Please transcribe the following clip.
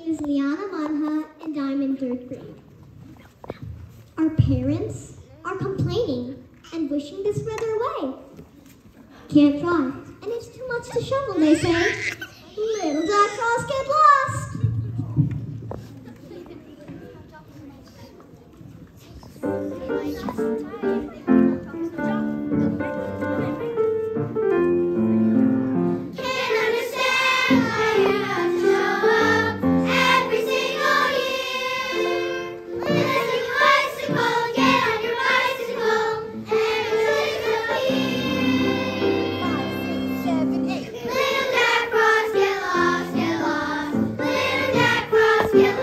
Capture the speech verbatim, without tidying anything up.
is Liyana and I'm in third grade. Our parents are complaining and wishing this weather away. Can't drive, and it's too much to shovel, they say. Little Jack Frost get lost. Yeah.